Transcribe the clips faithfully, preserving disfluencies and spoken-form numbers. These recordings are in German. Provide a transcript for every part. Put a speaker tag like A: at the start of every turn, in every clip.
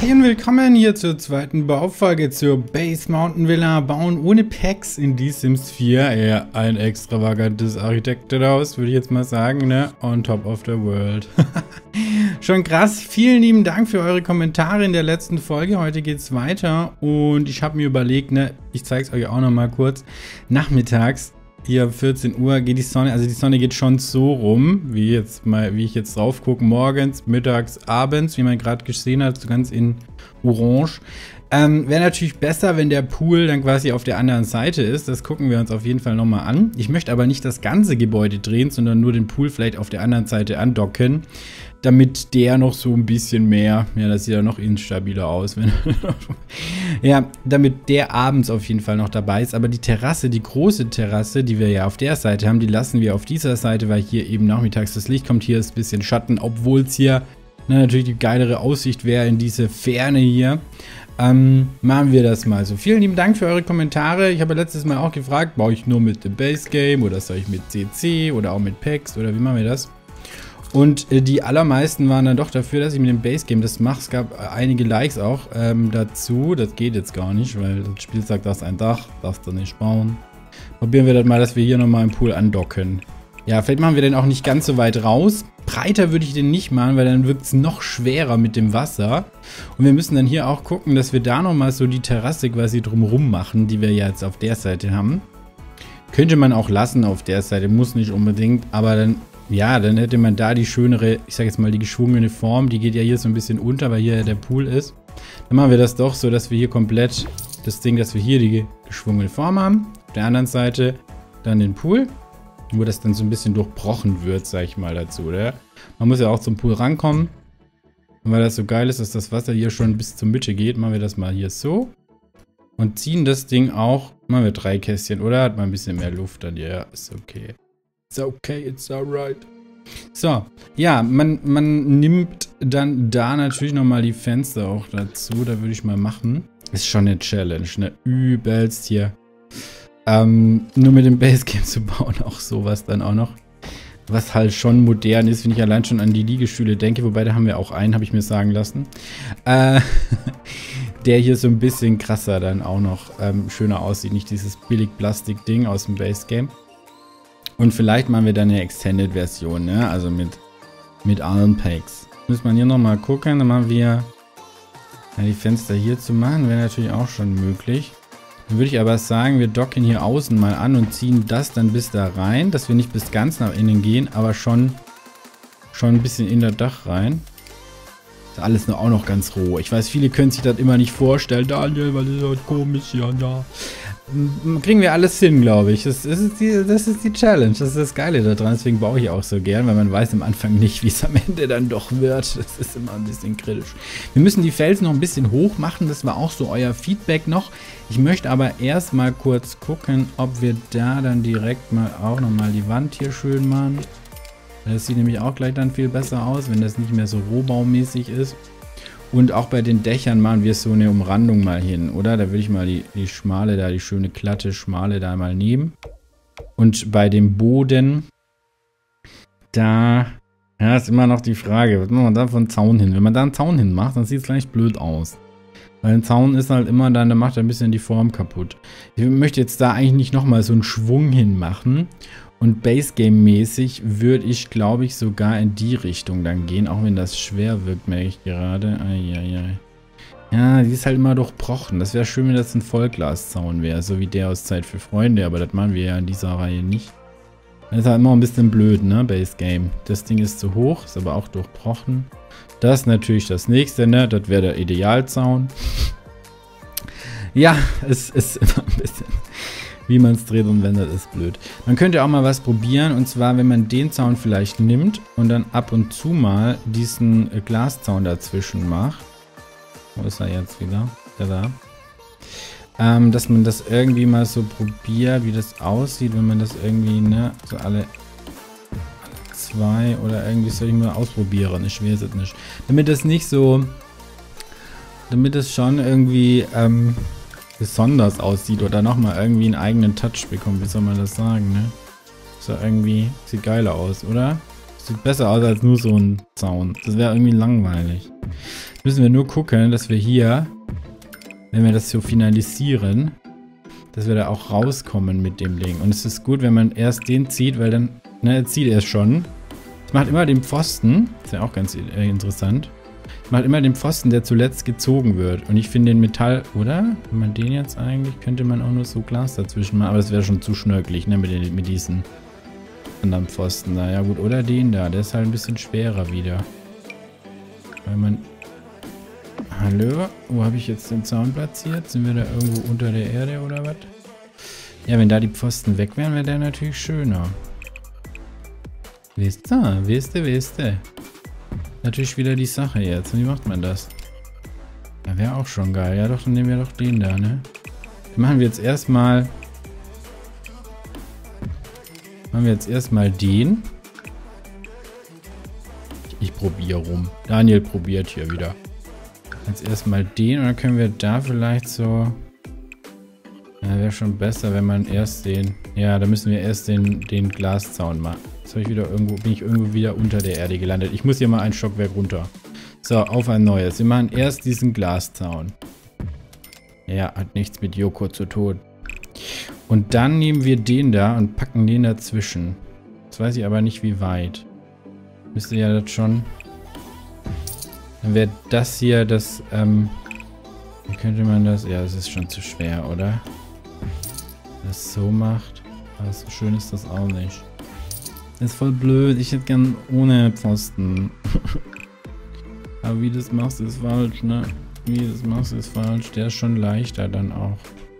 A: Hey und willkommen hier zur zweiten Baufolge zur Base Mountain Villa. Bauen ohne Packs in die Sims vier. Eher ein extravagantes Architektenhaus, würde ich jetzt mal sagen, ne? On top of the world. Schon krass. Vielen lieben Dank für eure Kommentare in der letzten Folge. Heute geht's weiter und ich habe mir überlegt, ne, ich zeige es euch auch noch mal kurz. Nachmittags, hier vierzehn Uhr geht die Sonne, also die Sonne geht schon so rum, wie jetzt mal, wie ich jetzt drauf gucke, morgens, mittags, abends, wie man gerade gesehen hat, so ganz in Orange. Ähm, wäre natürlich besser, wenn der Pool dann quasi auf der anderen Seite ist. Das gucken wir uns auf jeden Fall nochmal an. Ich möchte aber nicht das ganze Gebäude drehen, sondern nur den Pool vielleicht auf der anderen Seite andocken, damit der noch so ein bisschen mehr, ja, das sieht ja noch instabiler aus, wenn ja, damit der abends auf jeden Fall noch dabei ist. Aber die Terrasse, die große Terrasse, die wir ja auf der Seite haben, die lassen wir auf dieser Seite, weil hier eben nachmittags das Licht kommt. Hier ist ein bisschen Schatten, obwohl es hier na, natürlich die geilere Aussicht wäre in diese Ferne hier. Ähm, machen wir das mal so. Vielen lieben Dank für eure Kommentare. Ich habe letztes Mal auch gefragt, baue ich nur mit dem Base Game oder soll ich mit C C oder auch mit Packs oder wie machen wir das? Und äh, die allermeisten waren dann doch dafür, dass ich mit dem Base Game das mache. Es gab äh, einige Likes auch ähm, dazu. Das geht jetzt gar nicht, weil das Spiel sagt, das ist ein Dach, darfst du nicht bauen. Probieren wir das mal, dass wir hier nochmal im Pool andocken. Ja, vielleicht machen wir den auch nicht ganz so weit raus. Breiter würde ich den nicht machen, weil dann wirkt es noch schwerer mit dem Wasser. Und wir müssen dann hier auch gucken, dass wir da nochmal so die Terrasse quasi drumherum machen, die wir ja jetzt auf der Seite haben. Könnte man auch lassen auf der Seite, muss nicht unbedingt, aber dann, ja, dann hätte man da die schönere, ich sag jetzt mal die geschwungene Form, die geht ja hier so ein bisschen unter, weil hier ja der Pool ist. Dann machen wir das doch so, dass wir hier komplett das Ding, dass wir hier die geschwungene Form haben. Auf der anderen Seite dann den Pool. Wo das dann so ein bisschen durchbrochen wird, sag ich mal dazu, oder? Man muss ja auch zum Pool rankommen. Und weil das so geil ist, dass das Wasser hier schon bis zur Mitte geht, machen wir das mal hier so. Und ziehen das Ding auch, machen wir drei Kästchen, oder? Hat man ein bisschen mehr Luft dann, ja, ist okay. It's okay, it's alright. So, ja, man, man nimmt dann da natürlich nochmal die Fenster auch dazu, da würde ich mal machen. Ist schon eine Challenge, ne? Übelst hier. Ähm, nur mit dem Base Game zu bauen, auch sowas dann auch noch. Was halt schon modern ist, wenn ich allein schon an die Liegestühle denke. Wobei, da haben wir auch einen, habe ich mir sagen lassen. Äh, der hier so ein bisschen krasser dann auch noch ähm, schöner aussieht. Nicht dieses Billig-Plastik-Ding aus dem Base Game. Und vielleicht machen wir dann eine Extended-Version, ne? Also mit, mit allen Packs. Muss man hier nochmal gucken. Dann machen wir ja, die Fenster hier zu machen. Wäre natürlich auch schon möglich. Dann würde ich aber sagen, wir docken hier außen mal an und ziehen das dann bis da rein, dass wir nicht bis ganz nach innen gehen, aber schon, schon ein bisschen in das Dach rein. Das ist alles noch, auch noch ganz roh. Ich weiß, viele können sich das immer nicht vorstellen. Daniel, weil das ist halt komisch, ja, da. Kriegen wir alles hin, glaube ich. Das, das, ist die, das ist die Challenge. Das ist das Geile daran. Deswegen baue ich auch so gern, weil man weiß am Anfang nicht, wie es am Ende dann doch wird. Das ist immer ein bisschen kritisch. Wir müssen die Felsen noch ein bisschen hoch machen. Das war auch so euer Feedback noch. Ich möchte aber erst mal kurz gucken, ob wir da dann direkt mal auch nochmal die Wand hier schön machen. Das sieht nämlich auch gleich dann viel besser aus, wenn das nicht mehr so rohbaumäßig ist. Und auch bei den Dächern machen wir so eine Umrandung mal hin, oder? Da würde ich mal die, die schmale da, die schöne glatte Schmale da mal nehmen. Und bei dem Boden, da, ja, ist immer noch die Frage, was macht man da von Zaun hin? Wenn man da einen Zaun hin macht, dann sieht es gleich blöd aus. Weil ein Zaun ist halt immer dann, der macht ein bisschen die Form kaputt. Ich möchte jetzt da eigentlich nicht nochmal so einen Schwung hin machen. Und Base Game mäßig würde ich, glaube ich, sogar in die Richtung dann gehen. Auch wenn das schwer wirkt, merke ich gerade. Eieiei. Ja, die ist halt immer durchbrochen. Das wäre schön, wenn das ein Vollglaszaun wäre. So wie der aus Zeit für Freunde. Aber das machen wir ja in dieser Reihe nicht. Das ist halt immer ein bisschen blöd, ne? Base Game. Das Ding ist zu hoch, ist aber auch durchbrochen. Das ist natürlich das nächste, ne? Das wäre der Idealzaun. Ja, es ist immer ein bisschen... Wie man es dreht und wendet, ist blöd. Man könnte auch mal was probieren, und zwar, wenn man den Zaun vielleicht nimmt und dann ab und zu mal diesen Glaszaun dazwischen macht. Wo ist er jetzt wieder? Der da. Ähm, dass man das irgendwie mal so probiert, wie das aussieht, wenn man das irgendwie, ne, so alle, alle zwei oder irgendwie soll ich mal ausprobieren. Ich weiß es nicht. Damit es nicht so, damit es schon irgendwie, ähm, besonders aussieht oder nochmal irgendwie einen eigenen Touch bekommt. Wie soll man das sagen, ne? So irgendwie, sieht geiler aus, oder? Sieht besser aus als nur so ein Zaun. Das wäre irgendwie langweilig. Müssen wir nur gucken, dass wir hier, wenn wir das so finalisieren, dass wir da auch rauskommen mit dem Ding. Und es ist gut, wenn man erst den zieht, weil dann, ne, er zieht er schon. Es macht immer den Pfosten, ist ja auch ganz äh, interessant. Es macht immer den Pfosten, der zuletzt gezogen wird. Und ich finde den Metall, oder? Wenn man den jetzt eigentlich, könnte man auch nur so Glas dazwischen machen. Aber das wäre schon zu schnörkelig, ne, mit, den, mit diesen anderen Pfosten da. Ja gut, oder den da, der ist halt ein bisschen schwerer wieder. Weil man... Hallo? Wo habe ich jetzt den Zaun platziert? Sind wir da irgendwo unter der Erde oder was? Ja, wenn da die Pfosten weg wären, wäre der natürlich schöner. Wisst ihr? Wisst ihr? Wisst ihr? Natürlich wieder die Sache jetzt. Wie macht man das? Ja, wäre auch schon geil. Ja doch, dann nehmen wir doch den da, ne? Dann machen wir jetzt erstmal... Machen wir jetzt erstmal den. Ich, ich probiere rum. Daniel probiert hier wieder. Jetzt erstmal den und dann können wir da vielleicht so... Ja, wäre schon besser, wenn man erst den... Ja, da müssen wir erst den, den Glaszaun machen. Jetzt habe ich wieder irgendwo, bin ich irgendwo wieder unter der Erde gelandet. Ich muss hier mal ein Stockwerk runter. So, auf ein neues. Wir machen erst diesen Glaszaun. Ja, hat nichts mit Joko zu tun. Und dann nehmen wir den da und packen den dazwischen. Jetzt weiß ich aber nicht, wie weit. Müsste ja das schon... Dann wäre das hier das, ähm... Wie könnte man das... Ja, das ist schon zu schwer, oder? Das so macht. Aber so schön ist das auch nicht. Das ist voll blöd. Ich hätte gern ohne Pfosten. Aber wie du das machst, ist falsch, ne? Wie du das machst, ist falsch. Der ist schon leichter dann auch.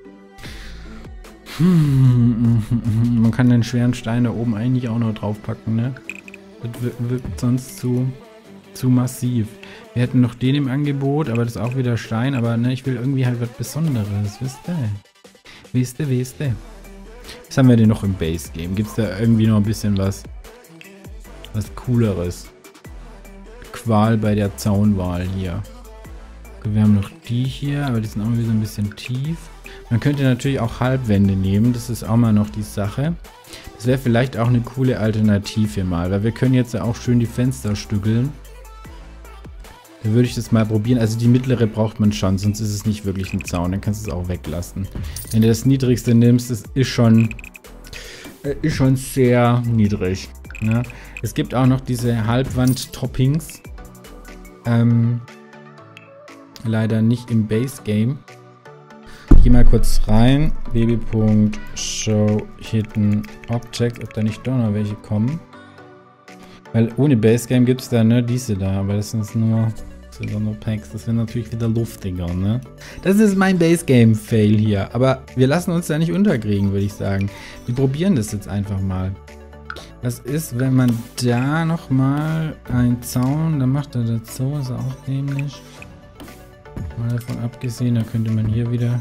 A: Man kann den schweren Stein da oben eigentlich auch noch draufpacken, ne? Das wirkt, wirkt sonst zu, zu massiv. Wir hätten noch den im Angebot, aber das ist auch wieder Stein. Aber ne, ich will irgendwie halt was Besonderes, wisst ihr? Wisst ihr, wisst ihr? Was haben wir denn noch im Base-Game? Gibt es da irgendwie noch ein bisschen was, was Cooleres? Qual bei der Zaunwahl hier. Okay, wir haben noch die hier, aber die sind auch wieder so ein bisschen tief. Man könnte natürlich auch Halbwände nehmen, das ist auch mal noch die Sache. Das wäre vielleicht auch eine coole Alternative mal, weil wir können jetzt ja auch schön die Fenster stückeln. Da würde ich das mal probieren. Also die mittlere braucht man schon, sonst ist es nicht wirklich ein Zaun. Dann kannst du es auch weglassen. Wenn du das niedrigste nimmst, das ist schon, ist schon sehr niedrig. Ne? Es gibt auch noch diese Halbwand-Toppings. Ähm, leider nicht im Base-Game. Ich gehe mal kurz rein. Baby.show hidden object, ob da nicht doch noch welche kommen. Weil ohne Base-Game gibt es da, ne, diese da. Aber das sind nur... Das sind nur Packs. Das wäre natürlich wieder luftiger, ne? Das ist mein Base-Game-Fail hier. Aber wir lassen uns da nicht unterkriegen, würde ich sagen. Wir probieren das jetzt einfach mal. Was ist, wenn man da nochmal einen Zaun, dann macht er das so, ist auch dämlich. Mal davon abgesehen, da könnte man hier wieder...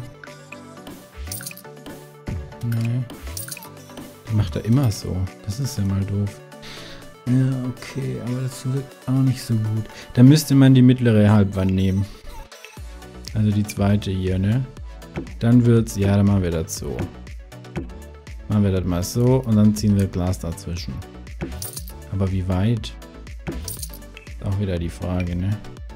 A: Nee. Macht er immer so. Das ist ja mal doof. Ja, okay, aber das wirkt auch nicht so gut. Da müsste man die mittlere Halbwand nehmen. Also die zweite hier, ne? Dann wird's, ja, dann machen wir das so. Machen wir das mal so und dann ziehen wir Glas dazwischen. Aber wie weit? Ist auch wieder die Frage, ne?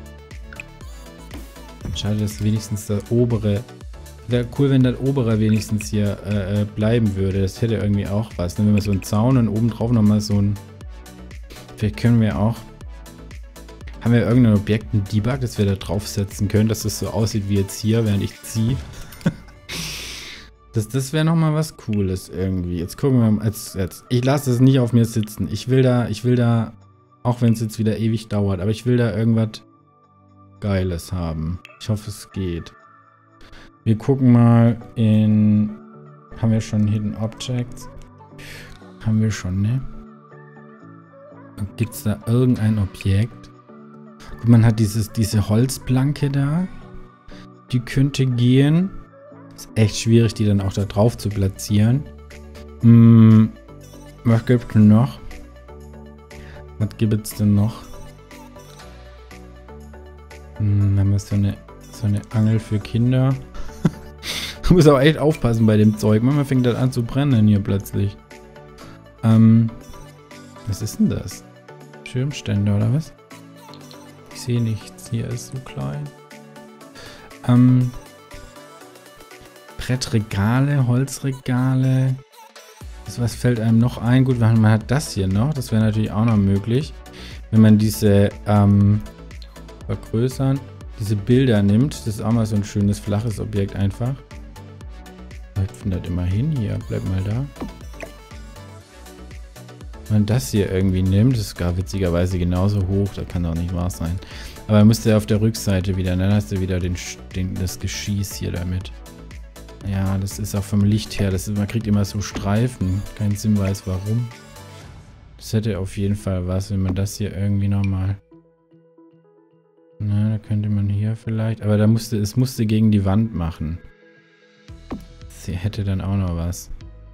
A: Schade, dass wenigstens das obere... Wäre cool, wenn das obere wenigstens hier äh, bleiben würde. Das hätte irgendwie auch was. Ne? Wenn wir so einen Zaun und oben drauf nochmal so ein... Vielleicht können wir auch... Haben wir irgendein Objekt, ein Debug, das wir da draufsetzen können, dass das so aussieht wie jetzt hier, während ich ziehe. das das wäre nochmal was Cooles irgendwie. Jetzt gucken wir mal. Jetzt, jetzt. Ich lasse das nicht auf mir sitzen. Ich will da, ich will da, auch wenn es jetzt wieder ewig dauert, aber ich will da irgendwas Geiles haben. Ich hoffe, es geht. Wir gucken mal in... Haben wir schon Hidden Objects? Haben wir schon, ne? Gibt es da irgendein Objekt? Gut, man hat dieses, diese Holzplanke da. Die könnte gehen. Ist echt schwierig, die dann auch da drauf zu platzieren. Hm, was gibt es denn noch? Was gibt es denn noch? Hm, haben wir so eine, so eine Angel für Kinder. Du musst aber echt aufpassen bei dem Zeug. Manchmal fängt das an zu brennen hier plötzlich. Ähm, was ist denn das? Schirmständer oder was? Ich sehe nichts. Hier ist so klein. Ähm, Brettregale, Holzregale. Das, was fällt einem noch ein? Gut, man hat das hier noch. Das wäre natürlich auch noch möglich. Wenn man diese ähm, vergrößern, diese Bilder nimmt. Das ist auch mal so ein schönes, flaches Objekt einfach. Ich finde das immer hin. Hier, bleib mal da. Wenn man das hier irgendwie nimmt, das ist gar witzigerweise genauso hoch. Das kann doch nicht wahr sein. Aber dann müsste er auf der Rückseite wieder, dann hast du wieder den, den, das Geschieß hier damit. Ja, das ist auch vom Licht her. Das ist, man kriegt immer so Streifen. Kein Sinn weiß warum. Das hätte auf jeden Fall was, wenn man das hier irgendwie nochmal... Na, da könnte man hier vielleicht... Aber da musste, es musste gegen die Wand machen. Sie hätte dann auch noch was.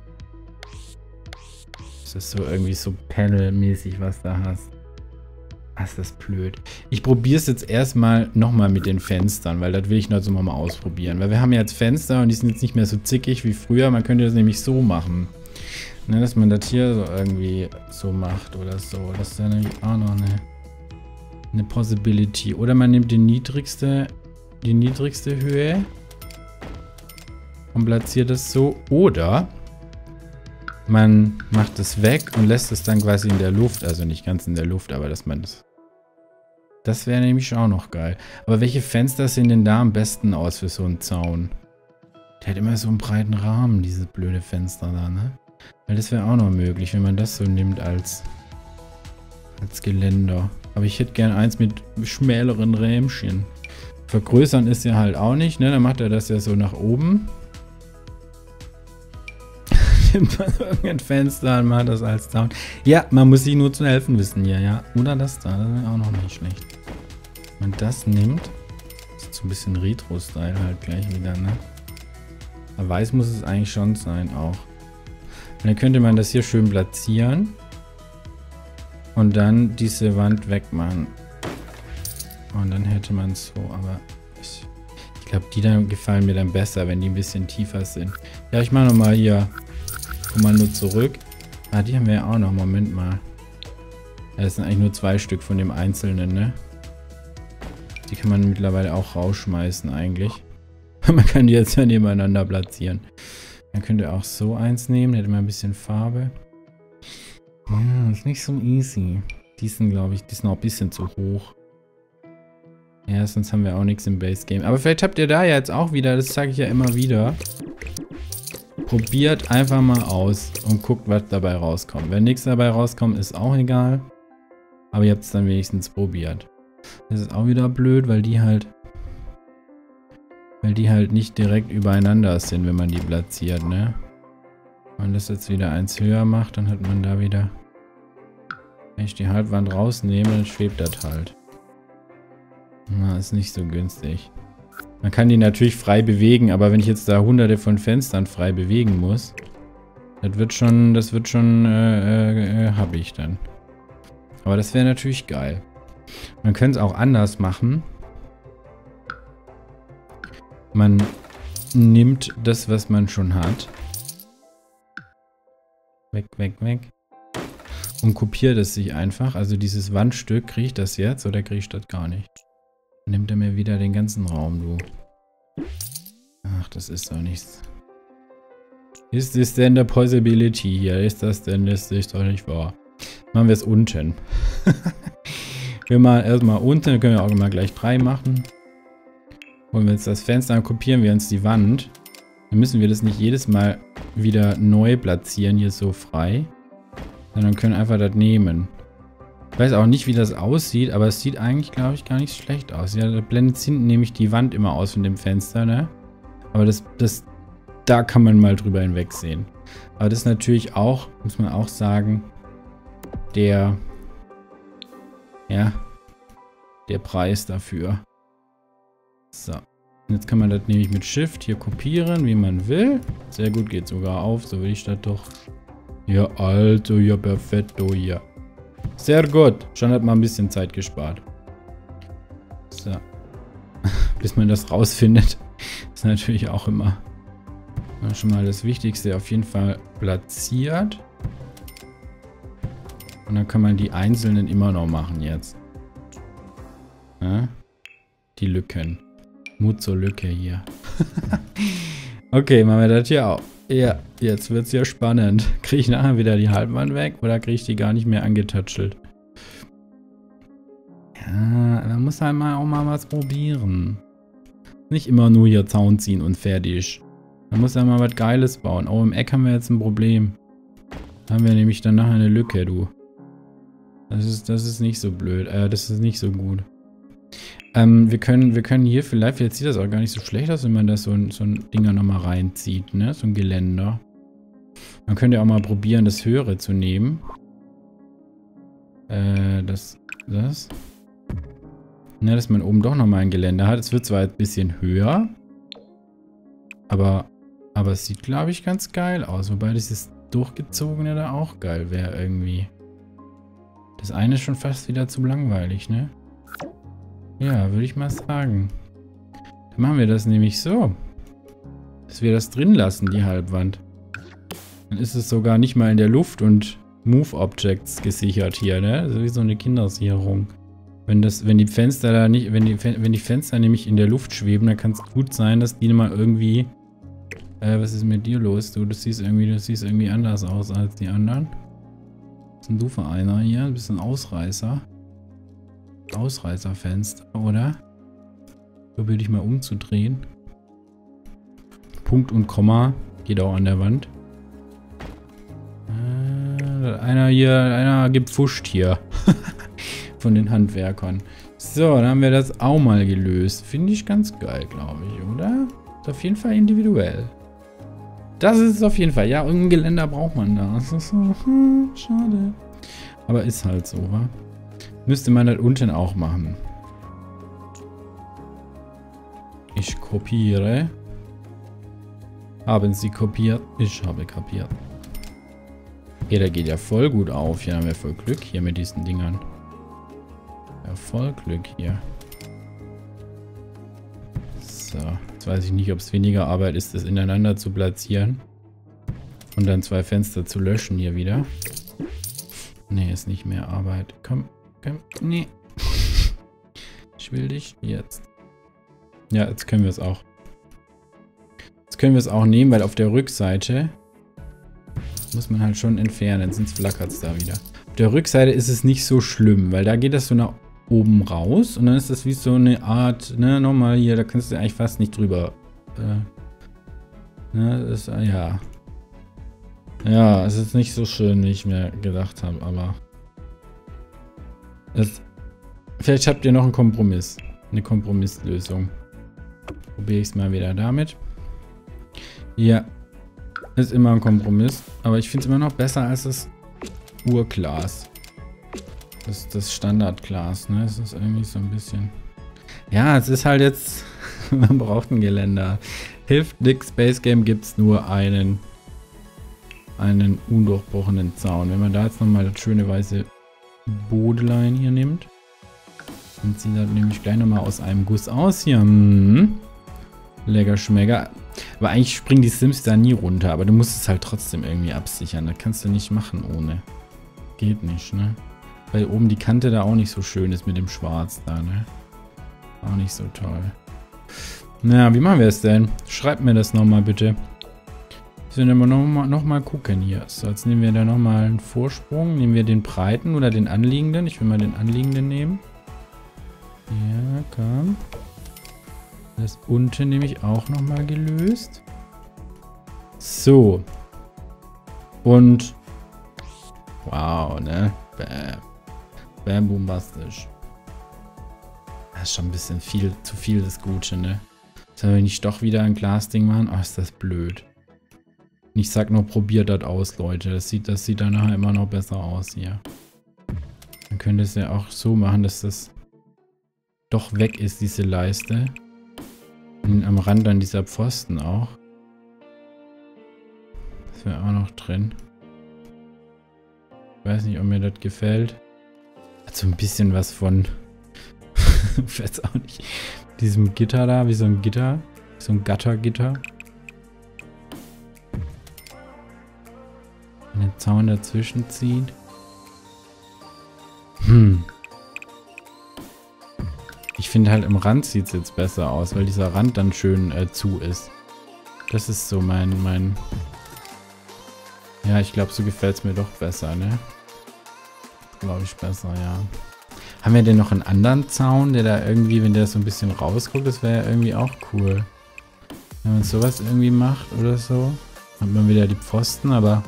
A: Das ist so irgendwie so Panel-mäßig, was da hast. Was ist das blöd. Ich probiere es jetzt erstmal nochmal mit den Fenstern, weil das will ich noch so mal ausprobieren. Weil wir haben jetzt Fenster und die sind jetzt nicht mehr so zickig wie früher. Man könnte das nämlich so machen. Ne, dass man das hier so irgendwie so macht oder so. Das ist ja nämlich auch noch eine, eine Possibility. Oder man nimmt die niedrigste, die niedrigste Höhe und platziert es so. Oder man macht es weg und lässt es dann quasi in der Luft. Also nicht ganz in der Luft, aber dass man das... Das wäre nämlich auch noch geil. Aber welche Fenster sehen denn da am besten aus für so einen Zaun? Der hat immer so einen breiten Rahmen, diese blöde Fenster da, ne? Weil das wäre auch noch möglich, wenn man das so nimmt als, als Geländer. Aber ich hätte gern eins mit schmäleren Rähmchen. Vergrößern ist ja halt auch nicht, ne? Dann macht er das ja so nach oben. Nimmt man irgendein Fenster und macht das als Zaun. Ja, man muss sich nur zu helfen wissen hier, ja. Oder das da, das wäre auch noch nicht schlecht. Wenn man das nimmt, ist so ein bisschen Retro-Style halt gleich wieder, ne? Aber weiß muss es eigentlich schon sein auch. Und dann könnte man das hier schön platzieren. Und dann diese Wand wegmachen. Und dann hätte man es so, aber ich, ich glaube, die dann gefallen mir dann besser, wenn die ein bisschen tiefer sind. Ja, ich mache nochmal hier Kommando zurück. Ah, die haben wir ja auch noch. Moment mal. Ja, das sind eigentlich nur zwei Stück von dem einzelnen, ne? Die kann man mittlerweile auch rausschmeißen eigentlich. Man kann die jetzt ja nebeneinander platzieren. Man könnte auch so eins nehmen, hätte man ein bisschen Farbe. Ja, ist nicht so easy. Die sind, glaube ich, die sind auch ein bisschen zu hoch. Ja, sonst haben wir auch nichts im Base Game. Aber vielleicht habt ihr da ja jetzt auch wieder, das sage ich ja immer wieder. Probiert einfach mal aus und guckt, was dabei rauskommt. Wenn nichts dabei rauskommt, ist auch egal. Aber ihr habt es dann wenigstens probiert. Das ist auch wieder blöd, weil die halt weil die halt nicht direkt übereinander sind, wenn man die platziert, ne? Wenn man das jetzt wieder eins höher macht, dann hat man da wieder... Wenn ich die Halbwand rausnehme, dann schwebt das halt. Na, ist nicht so günstig. Man kann die natürlich frei bewegen, aber wenn ich jetzt da hunderte von Fenstern frei bewegen muss, das wird schon, das wird schon, äh, äh, hab ich dann. Aber das wäre natürlich geil. Man könnte es auch anders machen. Man nimmt das, was man schon hat. Weg, weg, weg. Und kopiert es sich einfach. Also dieses Wandstück, kriege ich das jetzt oder kriege ich das gar nicht? Dann nimmt er mir wieder den ganzen Raum, du. Ach, das ist doch nichts. Ist das denn der Possibility hier? Ist das denn, das ist doch nicht wahr. Machen wir es unten. Wir machen erstmal unten, dann können wir auch mal gleich drei machen. Holen wir jetzt das Fenster, dann kopieren wir uns die Wand. Dann müssen wir das nicht jedes Mal wieder neu platzieren, hier so frei. Sondern können einfach das nehmen. Ich weiß auch nicht, wie das aussieht, aber es sieht eigentlich, glaube ich, gar nicht schlecht aus. Ja, da blendet hinten nämlich die Wand immer aus von dem Fenster, ne? Aber das, das, da kann man mal drüber hinwegsehen. Aber das ist natürlich auch, muss man auch sagen, der, ja, der Preis dafür. So. Und jetzt kann man das nämlich mit Shift hier kopieren, wie man will. Sehr gut, geht sogar auf, so will ich das doch. Ja, also, ja, perfetto, ja. Sehr gut. Schon hat man ein bisschen Zeit gespart. So. Bis man das rausfindet, ist natürlich auch immer schon mal das Wichtigste auf jeden Fall platziert. Und dann kann man die einzelnen immer noch machen jetzt. Ja? Die Lücken. Mut zur Lücke hier. Okay, machen wir das hier auch. Ja, jetzt wird es ja spannend. Kriege ich nachher wieder die Halbwand weg oder kriege ich die gar nicht mehr angetatschelt? Ja, man muss halt mal auch mal was probieren. Nicht immer nur hier Zaun ziehen und fertig. Man muss ja mal was Geiles bauen. Oh, im Eck haben wir jetzt ein Problem. Da haben wir nämlich dann nachher eine Lücke, du. Das ist, das ist nicht so blöd. Äh, das ist nicht so gut. Ähm, wir können, wir können hier vielleicht, jetzt sieht das auch gar nicht so schlecht aus, wenn man das so, so ein Dinger nochmal reinzieht, ne? So ein Geländer. Man könnte ja auch mal probieren, das höhere zu nehmen. Äh, das, das. Ne, dass man oben doch nochmal ein Geländer hat. Es wird zwar ein bisschen höher, aber, aber es sieht, glaube ich, ganz geil aus. Wobei dieses durchgezogene da auch geil wäre irgendwie. Das eine ist schon fast wieder zu langweilig, ne? Ja, würde ich mal sagen. Dann machen wir das nämlich so. Dass wir das drin lassen, die Halbwand. Dann ist es sogar nicht mal in der Luft und Move Objects gesichert hier, ne? So wie so eine Kindersicherung. Wenn das, wenn die Fenster da nicht, wenn die, wenn die Fenster nämlich in der Luft schweben, dann kann es gut sein, dass die mal irgendwie. Äh, was ist mit dir los? Du, das siehst irgendwie, du siehst irgendwie anders aus als die anderen. Was ist denn du für einer hier? Ein bisschen Ausreißer. Ausreißerfenster, oder? Probier dich mal umzudrehen. Punkt und Komma geht auch an der Wand. Äh, einer hier, einer gepfuscht hier. Von den Handwerkern. So, dann haben wir das auch mal gelöst. Finde ich ganz geil, glaube ich, oder? Ist auf jeden Fall individuell. Das ist es auf jeden Fall. Ja, irgendein Geländer braucht man da. Das ist so, hm, schade. Aber ist halt so, wa? Müsste man das unten auch machen. Ich kopiere. Haben Sie kopiert? Ich habe kapiert. Ja, der geht ja voll gut auf. Hier haben wir voll Glück hier mit diesen Dingern. Ja, voll Glück hier. So. Jetzt weiß ich nicht, ob es weniger Arbeit ist, das ineinander zu platzieren. Und dann zwei Fenster zu löschen hier wieder. Nee, ist nicht mehr Arbeit. Komm. Nee. Ich will dich jetzt. Ja, jetzt können wir es auch. Jetzt können wir es auch nehmen, weil auf der Rückseite muss man halt schon entfernen, sonst flackert es da wieder. Auf der Rückseite ist es nicht so schlimm, weil da geht das so nach oben raus und dann ist das wie so eine Art, ne, nochmal hier, da kannst du eigentlich fast nicht drüber. Äh, ne, das, ja. Ja, es ist nicht so schön, wie ich mir gedacht habe, aber das, vielleicht habt ihr noch einen Kompromiss. Eine Kompromisslösung. Probiere ich es mal wieder damit. Ja. Ist immer ein Kompromiss. Aber ich finde es immer noch besser als das Urglas. Das, das Standardglas, ne? Es ist irgendwie so ein bisschen. Ja, es ist halt jetzt. Man braucht ein Geländer. Hilft nix. Space Game gibt es nur einen. Einen undurchbrochenen Zaun. Wenn man da jetzt nochmal das schöne weiße Bodelein hier nimmt. Dann sieht das nämlich gleich nochmal aus einem Guss aus hier. Hm. Lecker Schmecker. Aber eigentlich springen die Sims da nie runter. Aber du musst es halt trotzdem irgendwie absichern. Das kannst du nicht machen ohne. Geht nicht, ne? Weil oben die Kante da auch nicht so schön ist mit dem Schwarz da, ne? Auch nicht so toll. Na, wie machen wir es denn? Schreibt mir das nochmal bitte. Wir können aber nochmal noch mal gucken hier. So, jetzt nehmen wir da nochmal einen Vorsprung. Nehmen wir den breiten oder den anliegenden. Ich will mal den anliegenden nehmen. Ja, komm. Das unten nehme ich auch nochmal gelöst. So. Und. Wow, ne? Bam. Bam, bombastisch. Das ist schon ein bisschen viel, zu viel das Gute, ne? Sollen wir nicht doch wieder ein Glasding machen? Ach, ist das blöd. Ich sag nur, probiert das aus, Leute. Das sieht, das sieht dann nachher immer noch besser aus hier. Man könnte es ja auch so machen, dass das doch weg ist, diese Leiste. Und am Rand dann dieser Pfosten auch. Das wäre auch noch drin. Ich weiß nicht, ob mir das gefällt. Hat so ein bisschen was von... ich weiß auch nicht. Diesem Gitter da, wie so ein Gitter. So ein Gattergitter. Den Zaun dazwischen zieht. Hm. Ich finde halt im Rand sieht es jetzt besser aus, weil dieser Rand dann schön äh, zu ist. Das ist so mein, mein... Ja, ich glaube, so gefällt es mir doch besser, ne? Glaube ich besser, ja. Haben wir denn noch einen anderen Zaun, der da irgendwie, wenn der so ein bisschen rausguckt, das wäre ja irgendwie auch cool. Wenn man sowas irgendwie macht oder so. Hat man wieder die Pfosten, aber...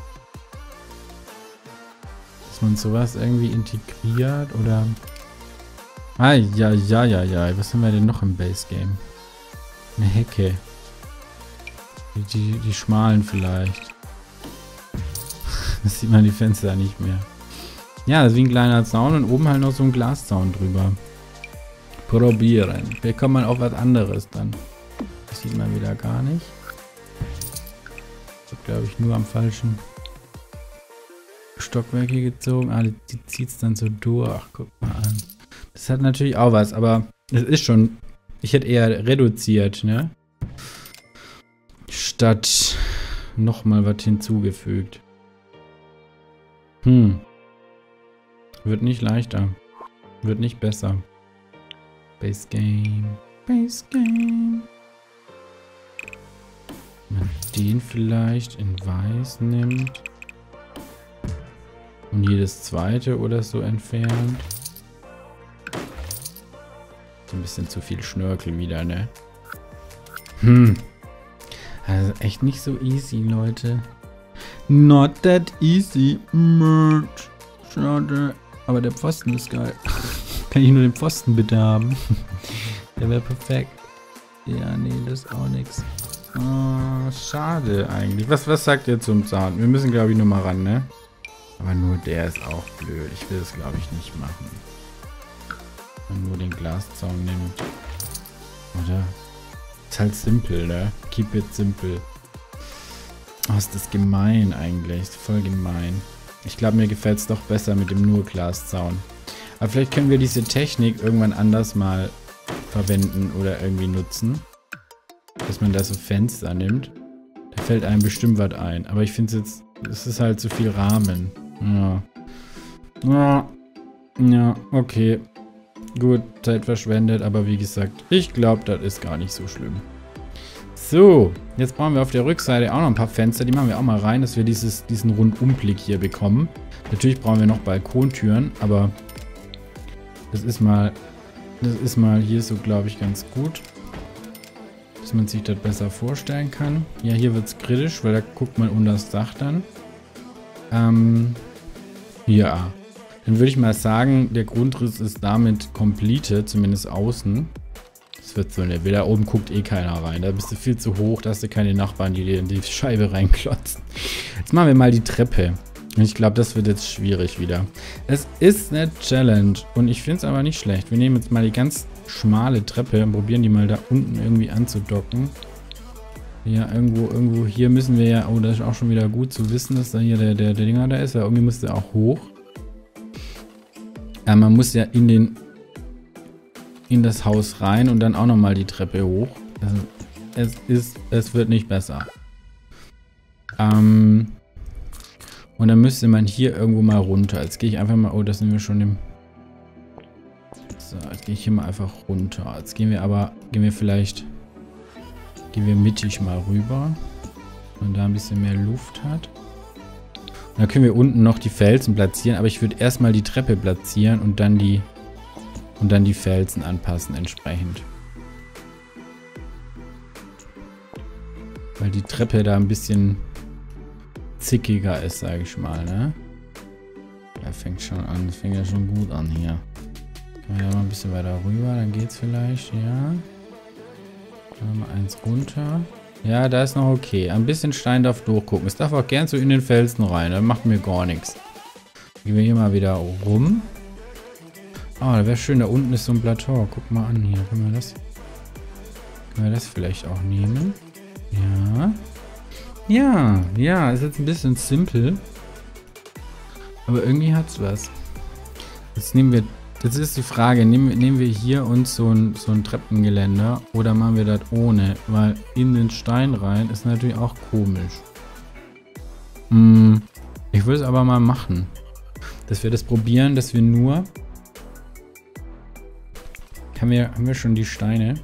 A: Dass man sowas irgendwie integriert oder... Ah, ja, ja, ja, ja. Was haben wir denn noch im Base Game? Eine Hecke. Die, die, die schmalen vielleicht. Das sieht man die Fenster nicht mehr. Ja, das ist wie ein kleiner Zaun und oben halt noch so ein Glaszaun drüber. Probieren. Vielleicht kommt man auf was anderes dann. Das sieht man wieder gar nicht. Ich habe, glaube ich, nur am falschen Stockwerk hier gezogen. Ah, die, die zieht es dann so durch. Guck mal an. Das hat natürlich auch was, aber es ist schon... Ich hätte eher reduziert, ne? Statt nochmal was hinzugefügt. Hm. Wird nicht leichter. Wird nicht besser. Base Game. Base Game. Wenn man den vielleicht in weiß nimmt. Und jedes zweite oder so entfernt. Ein bisschen zu viel Schnörkel wieder, ne? Hm. Also echt nicht so easy, Leute. Not that easy. Schade. Aber der Pfosten ist geil. Kann ich nur den Pfosten bitte haben? Der wäre perfekt. Ja, nee, das ist auch nichts. Oh, schade eigentlich. Was, was sagt ihr zum Zaun? Wir müssen, glaube ich, nur mal ran, ne? Aber nur der ist auch blöd. Ich will das, glaube ich, nicht machen. Man nur den Glaszaun nimmt. Oder? Ist halt simpel, ne? Keep it simple. Oh, ist das gemein eigentlich. Ist voll gemein. Ich glaube, mir gefällt es doch besser mit dem nur Glaszaun. Aber vielleicht können wir diese Technik irgendwann anders mal verwenden oder irgendwie nutzen. Dass man da so Fenster nimmt. Da fällt einem bestimmt was ein. Aber ich finde es jetzt, es ist halt zu viel Rahmen. Ja. Ja. Ja, okay. Gut, Zeit verschwendet, aber wie gesagt, ich glaube, das ist gar nicht so schlimm. So, jetzt brauchen wir auf der Rückseite auch noch ein paar Fenster. Die machen wir auch mal rein, dass wir dieses, diesen Rundumblick hier bekommen. Natürlich brauchen wir noch Balkontüren, aber das ist mal, das ist mal hier so, glaube ich, ganz gut. Dass man sich das besser vorstellen kann. Ja, hier wird es kritisch, weil da guckt man unter das Dach dann. Ähm, ja. Dann würde ich mal sagen, der Grundriss ist damit complete, zumindest außen. Das wird so eine Villa. Oben guckt eh keiner rein. Da bist du viel zu hoch, da hast du keine Nachbarn, die dir in die Scheibe reinklotzen. Jetzt machen wir mal die Treppe. Ich glaube, das wird jetzt schwierig wieder. Es ist eine Challenge und ich finde es aber nicht schlecht. Wir nehmen jetzt mal die ganz schmale Treppe und probieren die mal da unten irgendwie anzudocken. Ja, irgendwo, irgendwo hier müssen wir ja... Oh, das ist auch schon wieder gut zu wissen, dass da hier der, der, der Dinger da ist. Ja, irgendwie muss der auch hoch. Ja, man muss ja in den in das Haus rein und dann auch nochmal die Treppe hoch. Also es ist, es wird nicht besser. Ähm, und dann müsste man hier irgendwo mal runter. Jetzt gehe ich einfach mal, oh, das sind wir schon im... So, jetzt gehe ich hier mal einfach runter. Jetzt gehen wir aber, gehen wir vielleicht, gehen wir mittig mal rüber. Und da ein bisschen mehr Luft hat. Und dann können wir unten noch die Felsen platzieren, aber ich würde erstmal die Treppe platzieren und dann die und dann die Felsen anpassen entsprechend. Weil die Treppe da ein bisschen zickiger ist, sage ich mal, ne? Da fängt schon an, das fängt ja schon gut an hier. Können wir da mal ein bisschen weiter rüber, dann geht's vielleicht, ja. Dann mal eins runter. Ja, da ist noch okay. Ein bisschen Stein darf durchgucken. Es darf auch gern so in den Felsen rein. Das macht mir gar nichts. Gehen wir hier mal wieder rum. Ah, da wäre schön. Da unten ist so ein Plateau. Guck mal an hier. Können wir das, können wir das vielleicht auch nehmen? Ja. Ja, ja. Ist jetzt ein bisschen simpel. Aber irgendwie hat's was. Jetzt nehmen wir... Jetzt ist die Frage, nehmen, nehmen wir hier uns so ein, so ein Treppengeländer oder machen wir das ohne? Weil in den Stein rein ist natürlich auch komisch. Hm, ich würde es aber mal machen. Dass wir das probieren, dass wir nur Haben wir, haben wir schon die Steine?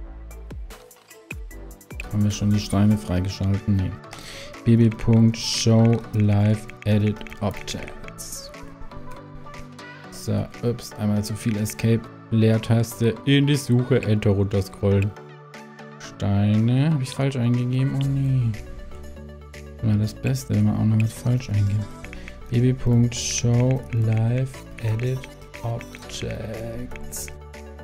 A: Haben wir schon die Steine freigeschalten? Nee. bb.show live edit objects. So, ups, einmal zu viel Escape. Leertaste in die Suche, Enter runterscrollen. Steine. Habe ich falsch eingegeben? Oh nee. Immer das Beste, wenn man auch noch mit falsch eingibt. bb.show live edit objects.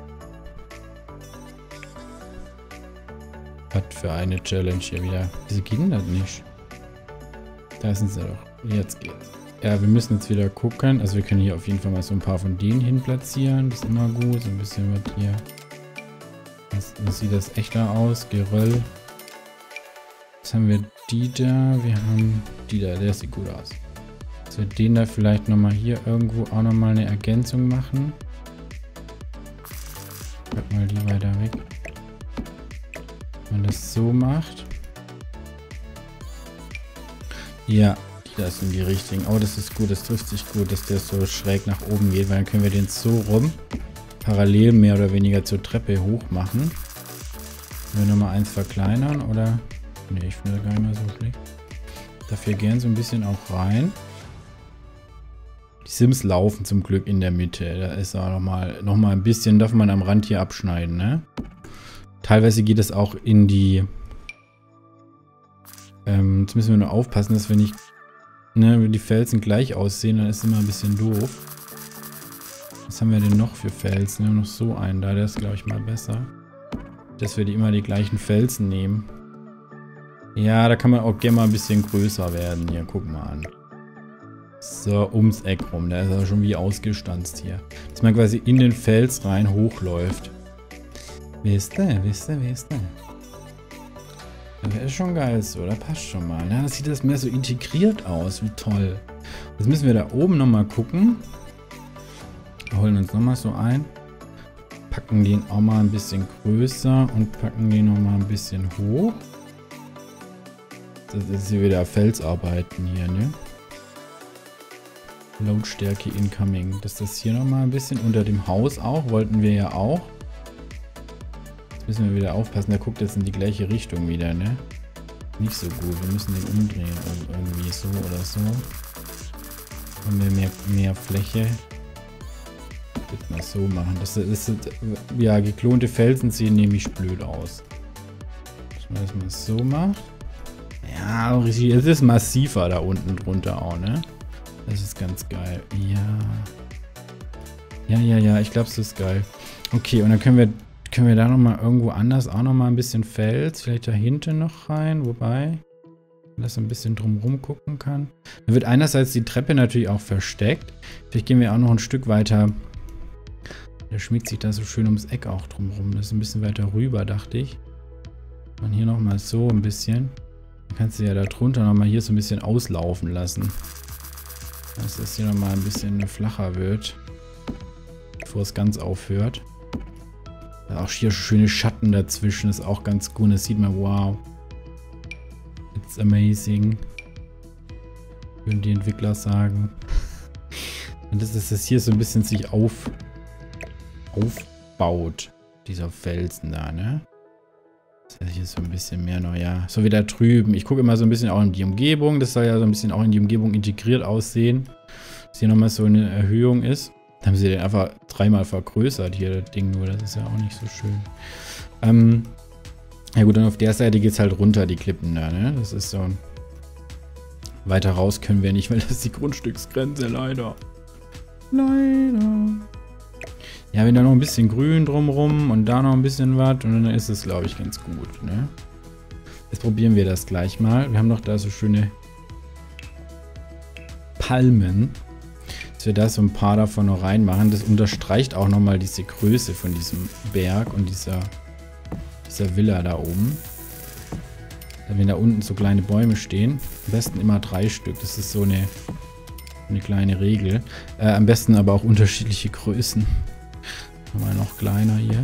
A: Was für eine Challenge hier wieder. Wieso geht denn das nicht? Da sind sie doch. Jetzt geht's. Ja, wir müssen jetzt wieder gucken. Also wir können hier auf jeden Fall mal so ein paar von denen hin platzieren. Das ist immer gut. So ein bisschen was hier. Jetzt sieht das echter aus. Geröll. Jetzt haben wir die da. Wir haben die da. Der sieht gut aus. Dass wir den da vielleicht nochmal hier irgendwo auch nochmal eine Ergänzung machen. Pack mal die weiter weg. Wenn man das so macht. Ja, das sind die richtigen. Oh, das ist gut. Das trifft sich gut, dass der so schräg nach oben geht, weil dann können wir den so rum parallel mehr oder weniger zur Treppe hoch machen. Wenn wir nochmal eins verkleinern oder... Ne, ich finde das gar nicht mehr so schlecht. Dafür gern so ein bisschen auch rein. Die Sims laufen zum Glück in der Mitte. Da ist auch nochmal noch mal ein bisschen, darf man am Rand hier abschneiden, ne? Teilweise geht es auch in die... Ähm, jetzt müssen wir nur aufpassen, dass wir nicht... Ne, wenn die Felsen gleich aussehen, dann ist es immer ein bisschen doof. Was haben wir denn noch für Felsen? Wir haben noch so einen da, der ist, glaube ich, mal besser. Dass wir die immer die gleichen Felsen nehmen. Ja, da kann man auch gerne mal ein bisschen größer werden. Hier, guck mal an. So, ums Eck rum. Der ist aber schon wie ausgestanzt hier. Dass man quasi in den Fels rein hochläuft. Wer ist der? Wer ist der? Wer ist der? Der ist schon geil so, da passt schon mal. Ja, das sieht das mehr so integriert aus. Wie toll. Jetzt müssen wir da oben nochmal gucken. Wir holen uns nochmal so ein. Packen den auch mal ein bisschen größer und packen den nochmal ein bisschen hoch. Das ist hier wieder Felsarbeiten hier, ne? Lautstärke incoming. Dass das hier nochmal ein bisschen unter dem Haus auch, wollten wir ja auch. Jetzt müssen wir wieder aufpassen, der guckt jetzt in die gleiche Richtung wieder, ne? Nicht so gut, wir müssen den umdrehen, irgendwie so oder so. Haben wir mehr, mehr Fläche. Ich würde mal so machen. Das ist, ja, geklonte Felsen sehen nämlich blöd aus. Dass man das mal so macht. Ja, richtig, es ist massiver da unten drunter auch, ne? Das ist ganz geil. Ja. Ja, ja, ja, ich glaube, es ist geil. Okay, und dann können wir, können wir da nochmal irgendwo anders auch nochmal ein bisschen Fels, vielleicht da hinten noch rein, wobei, dass man ein bisschen drumrum gucken kann. Dann wird einerseits die Treppe natürlich auch versteckt. Vielleicht gehen wir auch noch ein Stück weiter. Der schmiegt sich da so schön ums Eck auch drumrum. Das ist ein bisschen weiter rüber, dachte ich. Und hier nochmal so ein bisschen. Dann kannst du ja da drunter nochmal hier so ein bisschen auslaufen lassen. Dass das hier nochmal ein bisschen flacher wird. Bevor es ganz aufhört. Auch hier schöne Schatten dazwischen. Ist auch ganz gut. Das sieht man, wow. It's amazing. Würden die Entwickler sagen. Und das ist das hier so ein bisschen sich auf, aufbaut. Dieser Felsen da, ne? Das ist hier so ein bisschen mehr noch, ja. So wie da drüben. Ich gucke immer so ein bisschen auch in die Umgebung. Das soll ja so ein bisschen auch in die Umgebung integriert aussehen. Dass hier nochmal so eine Erhöhung ist. Da haben sie den einfach dreimal vergrößert hier, das Ding nur. Das ist ja auch nicht so schön. Ähm, ja gut, dann auf der Seite geht es halt runter, die Klippen da, ne? Das ist so. Weiter raus können wir nicht, weil das ist die Grundstücksgrenze, leider. Leider. Ja, wenn da noch ein bisschen Grün drumrum und da noch ein bisschen was und dann ist es, glaube ich, ganz gut, ne? Jetzt probieren wir das gleich mal. Wir haben doch da so schöne Palmen. Dass wir da so ein paar davon noch reinmachen. Das unterstreicht auch nochmal diese Größe von diesem Berg und dieser, dieser Villa da oben. Wenn da unten so kleine Bäume stehen, am besten immer drei Stück. Das ist so eine, eine kleine Regel. Äh, am besten aber auch unterschiedliche Größen. Mal noch kleiner hier.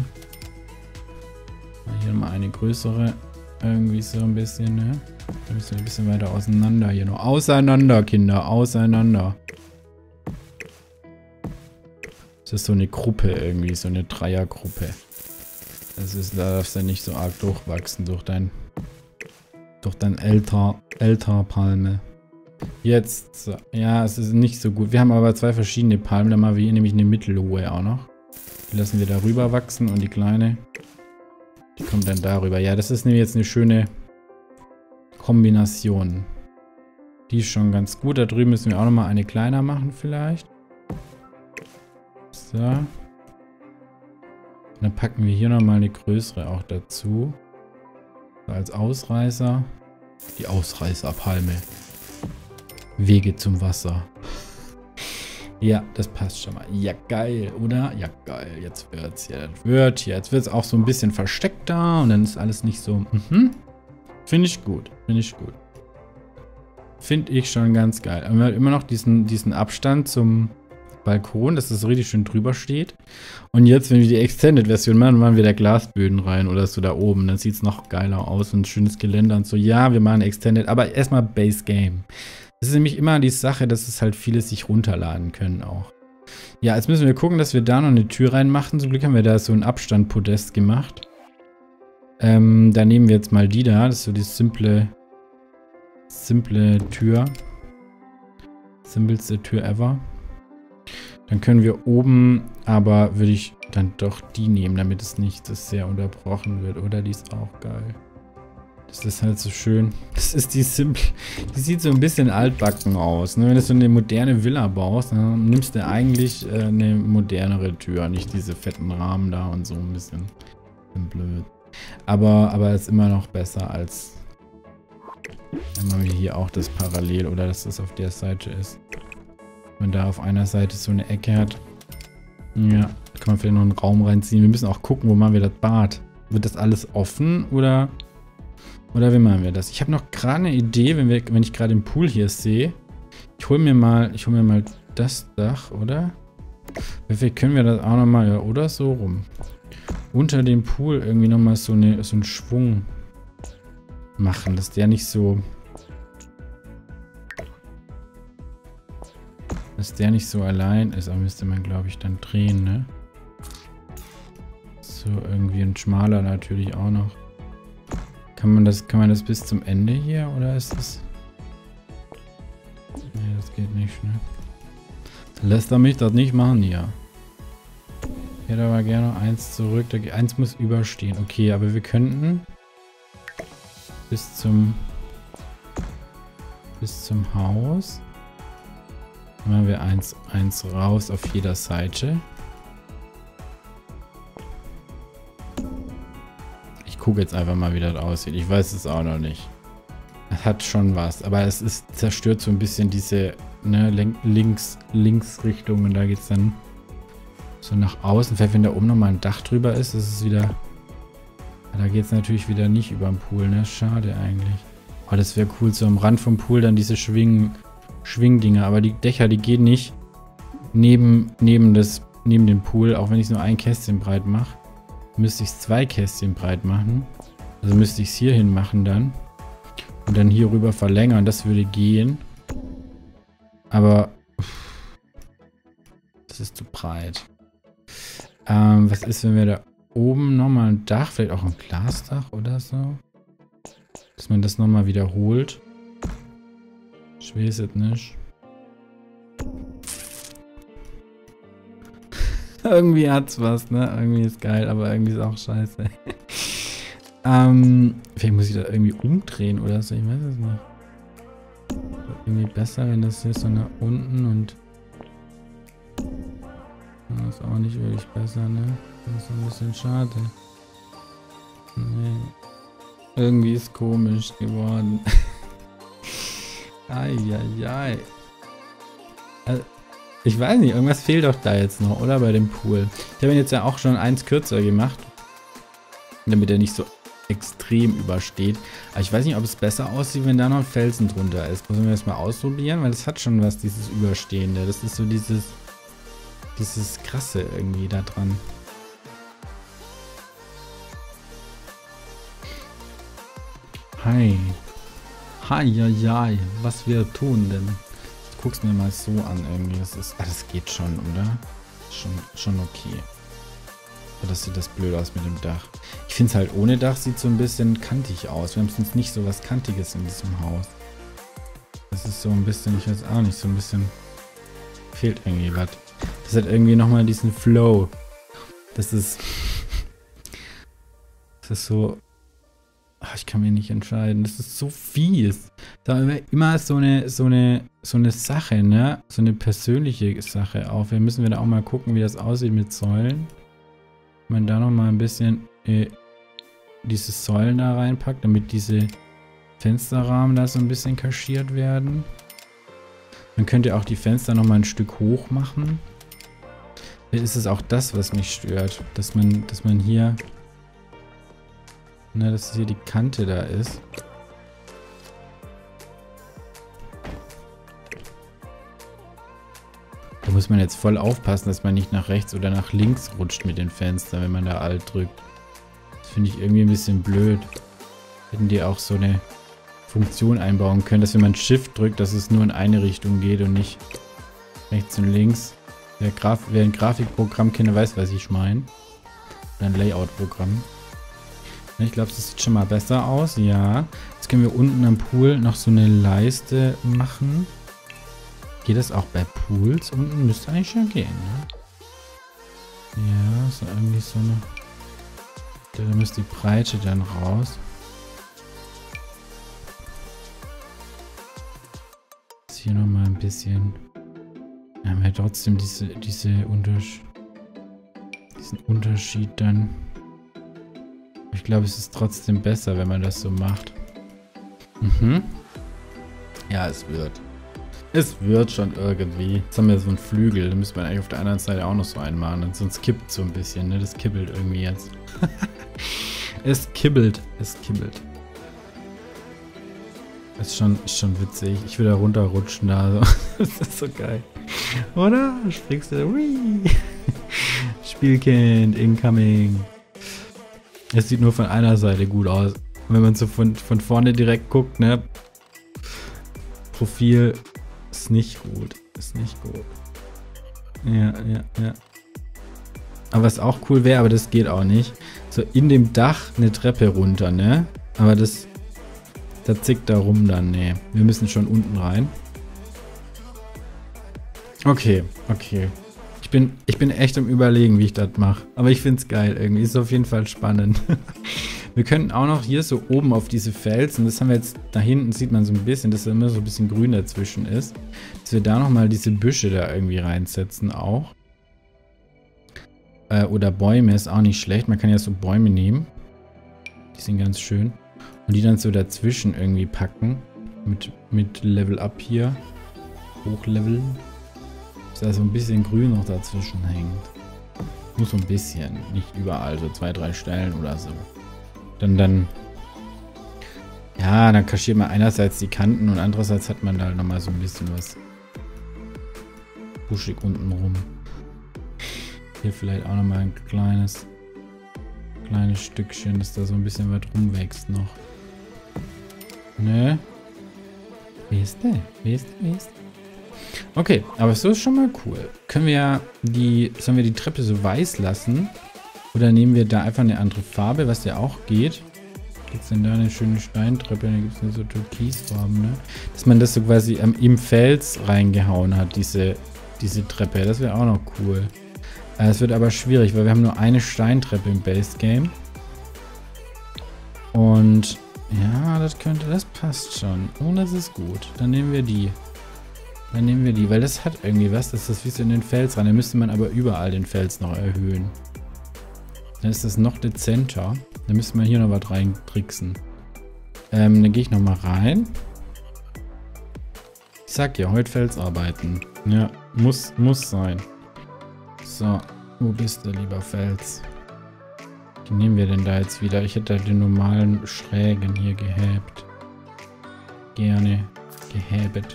A: Hier mal eine größere. Irgendwie so ein bisschen, ne? Da müssen wir ein bisschen weiter auseinander hier noch. Auseinander, Kinder, auseinander. Das ist so eine Gruppe irgendwie, so eine Dreiergruppe. Das ist, da darfst du nicht so arg durchwachsen durch dein, durch dein älter, älter Palme. Jetzt, ja, es ist nicht so gut. Wir haben aber zwei verschiedene Palmen, dann machen wir hier nämlich eine mittelhohe auch noch. Die lassen wir da rüber wachsen und die kleine, die kommt dann darüber. Ja, das ist nämlich jetzt eine schöne Kombination. Die ist schon ganz gut. Da drüben müssen wir auch nochmal eine kleiner machen vielleicht. So. Und dann packen wir hier nochmal eine größere auch dazu. So als Ausreißer. Die Ausreißerpalme. Wege zum Wasser. Ja, das passt schon mal. Ja, geil, oder? Ja, geil. Jetzt wird's. Ja, das wird. Ja, jetzt wird's auch so ein bisschen versteckter und dann ist alles nicht so. Mhm. Finde ich gut. Finde ich gut. Finde ich schon ganz geil. Aber wir haben immer noch diesen, diesen Abstand zum Balkon, dass das so richtig schön drüber steht. Und jetzt, wenn wir die Extended-Version machen, machen wir da Glasböden rein oder so da oben. Dann sieht es noch geiler aus und ein schönes Geländer und so. Ja, wir machen Extended, aber erstmal Base Game. Das ist nämlich immer die Sache, dass es halt viele sich runterladen können auch. Ja, jetzt müssen wir gucken, dass wir da noch eine Tür reinmachen. Zum Glück haben wir da so ein Abstandpodest gemacht. Ähm, da nehmen wir jetzt mal die da. Das ist so die simple, simple Tür. Simpelste Tür ever. Dann können wir oben, aber würde ich dann doch die nehmen, damit es nicht das sehr unterbrochen wird. Oder die ist auch geil. Das ist halt so schön. Das ist die simple. Die sieht so ein bisschen altbacken aus. Ne? Wenn du so eine moderne Villa baust, dann nimmst du eigentlich äh, eine modernere Tür. Nicht diese fetten Rahmen da und so ein bisschen, bisschen blöd. Aber, aber ist immer noch besser als wenn man hier auch das parallel oder dass das auf der Seite ist. Wenn man da auf einer Seite so eine Ecke hat. Ja, kann man vielleicht noch einen Raum reinziehen. Wir müssen auch gucken, wo machen wir das Bad. Wird das alles offen oder, oder wie machen wir das? Ich habe noch gerade eine Idee, wenn, wir, wenn ich gerade den Pool hier sehe. Ich hole mir mal, ich hole mir mal das Dach, oder? Vielleicht können wir das auch nochmal, ja, oder so rum. Unter dem Pool irgendwie nochmal so, eine, so einen Schwung machen, dass der nicht so... Dass der nicht so allein ist, aber müsste man, glaube ich, dann drehen, ne? So, irgendwie ein schmaler natürlich auch noch. Kann man das, kann man das bis zum Ende hier, oder ist das... Nee, das geht nicht, ne? Lässt er mich das nicht machen hier. Ich hätte aber gerne eins zurück. Da, eins muss überstehen. Okay, aber wir könnten bis zum bis zum Haus. Dann machen wir eins, eins raus auf jeder Seite. Ich gucke jetzt einfach mal, wie das aussieht. Ich weiß es auch noch nicht. Es hat schon was, aber es ist zerstört so ein bisschen diese ne, links, links Richtungen. Da geht es dann so nach außen. Vielleicht, wenn da oben nochmal ein Dach drüber ist, ist es wieder... Da geht es natürlich wieder nicht über den Pool, ne? Schade eigentlich. Oh, das wäre cool, so am Rand vom Pool dann diese Schwingen, Schwingdinger. Aber die Dächer, die gehen nicht neben, neben, das, neben dem Pool. Auch wenn ich nur ein Kästchen breit mache, müsste ich es zwei Kästchen breit machen. Also müsste ich es hier hin machen dann. Und dann hier rüber verlängern. Das würde gehen. Aber das ist zu breit. Ähm, was ist, wenn wir da oben nochmal ein Dach, vielleicht auch ein Glasdach oder so? Dass man das nochmal wiederholt. Ich weiß es nicht. Irgendwie hat's was, ne? Irgendwie ist geil, aber irgendwie ist auch scheiße. ähm, vielleicht muss ich da irgendwie umdrehen oder so, ich weiß es nicht. Irgendwie besser, wenn das hier so nach unten und... Das ist auch nicht wirklich besser, ne? Das ist ein bisschen schade. Nee. Irgendwie ist komisch geworden. Eieiei. Also, ich weiß nicht, irgendwas fehlt doch da jetzt noch, oder? Bei dem Pool. Ich habe ihn jetzt ja auch schon eins kürzer gemacht. Damit er nicht so extrem übersteht. Aber ich weiß nicht, ob es besser aussieht, wenn da noch ein Felsen drunter ist. Müssen wir das mal ausprobieren, weil das hat schon was, dieses Überstehende. Das ist so dieses... Dieses Krasse irgendwie da dran. Hi. Hi, ja, ja. Was wir tun denn? Ich guck's mir mal so an irgendwie. Das ist. Ah, das geht schon, oder? Schon, schon okay. Aber das sieht das blöd aus mit dem Dach. Ich finde es halt ohne Dach sieht so ein bisschen kantig aus. Wir haben sonst nicht so was Kantiges in diesem Haus. Das ist so ein bisschen, ich weiß auch nicht, so ein bisschen fehlt irgendwie was. Das hat irgendwie nochmal diesen Flow. Das ist das ist so ach, ich kann mich nicht entscheiden. Das ist so fies. Da haben wir immer so eine so eine so eine Sache, ne? So eine persönliche Sache auch. Wir müssen wieder auch mal gucken, wie das aussieht mit Säulen. Wenn man da nochmal ein bisschen äh, diese Säulen da reinpackt, damit diese Fensterrahmen da so ein bisschen kaschiert werden. Man könnte auch die Fenster nochmal ein Stück hoch machen. Ist es auch das, was mich stört, dass man, dass man hier, ne, dass hier die Kante da ist. Da muss man jetzt voll aufpassen, dass man nicht nach rechts oder nach links rutscht mit den Fenstern, wenn man da Alt drückt. Das finde ich irgendwie ein bisschen blöd. Hätten die auch so eine Funktion einbauen können, dass wenn man Shift drückt, dass es nur in eine Richtung geht und nicht rechts und links. Wer, Graf wer ein Grafikprogramm kennt, weiß, was ich meine. Oder ein Layout-Programm. Ich glaube, das sieht schon mal besser aus. Ja. Jetzt können wir unten am Pool noch so eine Leiste machen. Geht das auch bei Pools? Unten müsste eigentlich schon gehen, ne? Ja, so irgendwie so eine... Da müsste die Breite dann raus. Jetzt hier nochmal ein bisschen... Wir haben ja trotzdem diese, diese Unterschied... diesen Unterschied dann. Ich glaube, es ist trotzdem besser, wenn man das so macht. Mhm. Ja, es wird. Es wird schon irgendwie. Jetzt haben wir so einen Flügel. Da müsste man eigentlich auf der anderen Seite auch noch so einen machen. Sonst kippt es so ein bisschen, ne? Das kibbelt irgendwie jetzt. Es kibbelt. Es kibbelt. Ist schon, ist schon witzig. Ich will da runterrutschen da. So. Das ist so geil. Oder? Springst du da. Whee. Spielkind, incoming. Es sieht nur von einer Seite gut aus. Und wenn man so von, von vorne direkt guckt, ne? Profil ist nicht gut. Ist nicht gut. Ja, ja, ja. Aber was auch cool wäre, aber das geht auch nicht. So in dem Dach eine Treppe runter, ne? Aber das... Da zickt da rum dann, ne. Wir müssen schon unten rein. Okay, okay. Ich bin, ich bin echt am Überlegen, wie ich das mache. Aber ich finde es geil irgendwie. Ist auf jeden Fall spannend. Wir könnten auch noch hier so oben auf diese Felsen, das haben wir jetzt, da hinten sieht man so ein bisschen, dass da immer so ein bisschen grün dazwischen ist. Dass wir da nochmal diese Büsche da irgendwie reinsetzen auch. Äh, oder Bäume ist auch nicht schlecht. Man kann ja so Bäume nehmen. Die sind ganz schön. Und die dann so dazwischen irgendwie packen. Mit, mit Level Up hier. Hochleveln. Dass da so ein bisschen Grün noch dazwischen hängt. Nur so ein bisschen. Nicht überall. So zwei, drei Stellen oder so. Dann, dann. Ja, dann kaschiert man einerseits die Kanten und andererseits hat man da halt nochmal so ein bisschen was buschig unten rum. Hier vielleicht auch nochmal ein kleines, kleines Stückchen, dass da so ein bisschen was rumwächst noch. Ne? Wie ist der? Wie ist der? Wie ist der? Okay, aber so ist schon mal cool. Können wir ja die, sollen wir die Treppe so weiß lassen? Oder nehmen wir da einfach eine andere Farbe, was ja auch geht. Gibt es denn da eine schöne Steintreppe? Da gibt es eine so Türkisfarben, ne? Dass man das so quasi ähm, im Fels reingehauen hat, diese, diese Treppe. Das wäre auch noch cool. Es wird aber schwierig, weil wir haben nur eine Steintreppe im Base Game. Und ja, das könnte, das passt schon. Oh, das ist gut. Dann nehmen wir die. Dann nehmen wir die, weil das hat irgendwie was. Das ist wie so in den Fels rein. Da müsste man aber überall den Fels noch erhöhen. Dann ist das noch dezenter. Dann müsste man hier noch was reintricksen. Ähm, dann gehe ich noch mal rein. Ich sag ja, heute Fels arbeiten. Ja, muss, muss sein. So, wo bist du, lieber Fels? Den nehmen wir denn da jetzt wieder? Ich hätte den normalen Schrägen hier gehäbt. Gerne gehäbet.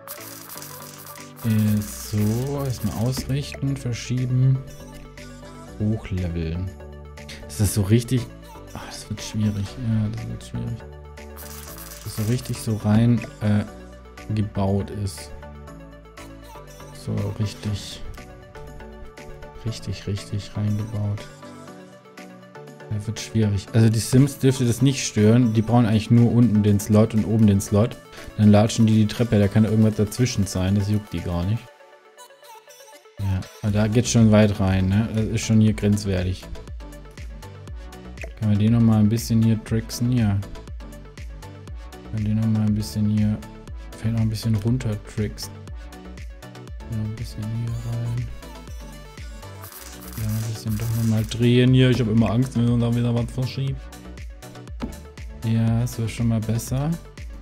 A: Äh, so, erstmal ausrichten, verschieben. Hochleveln. Das ist so richtig... Ach, das wird schwierig. Ja, das wird schwierig. Das so richtig so rein äh, gebaut ist. So richtig... richtig, richtig reingebaut. Das wird schwierig. Also die Sims dürfte das nicht stören. Die brauchen eigentlich nur unten den Slot und oben den Slot. Dann latschen die die Treppe. Da kann irgendwas dazwischen sein. Das juckt die gar nicht. Ja, aber da geht schon weit rein, ne? Das ist schon hier grenzwertig. Kann man den nochmal ein bisschen hier tricksen? Ja. Kann man den nochmal ein bisschen hier... Vielleicht noch ein bisschen runter tricksen. Noch ein bisschen hier rein. Ja, ein bisschen doch nochmal drehen hier. Ich habe immer Angst, wenn man da wieder was verschiebt. Ja, so ist schon mal besser.